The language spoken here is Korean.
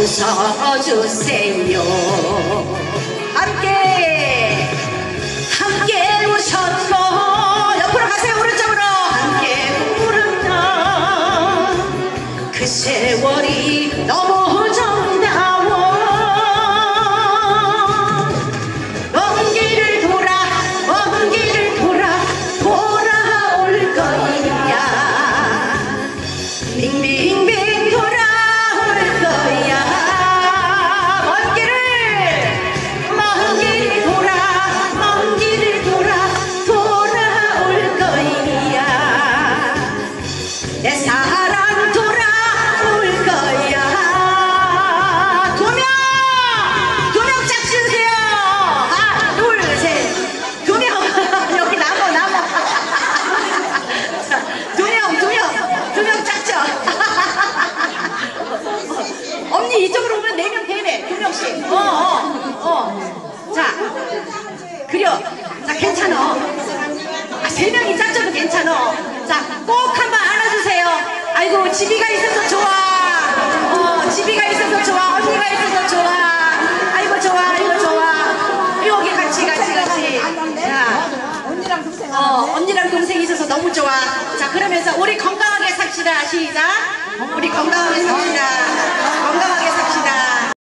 웃어주세요. 함께 웃었고 옆으로 가세요. 오른쪽으로. 함께 울었다. 그 세월이 너무 정다워. 먼 길을 돌아올 거야. 빙빙빙 돌아올 거야. 먼 길을 돌아올 거야. 내 사랑 돌아올 거야. 두 명 짝 지으세요. 하나 둘 셋. 두 명. 여기 나무. 두 명 짝죠. 언니 이쪽으로 오면 4명 되네. 2명씩. 자, 그려. 자, 괜찮아. 3명이 짝져도 괜찮아. 자, 꼭 한번 안아주세요. 아이고, 지비가 있어서 좋아. 지비가 있어서 좋아. 언니가 있어서 좋아. 아이고, 좋아. 여기 같이. 자, 언니랑 동생이 있어서 너무 좋아. 자, 그러면서 우리 건강하게 삽시다. 시작. 우리 건강하게 삽시다.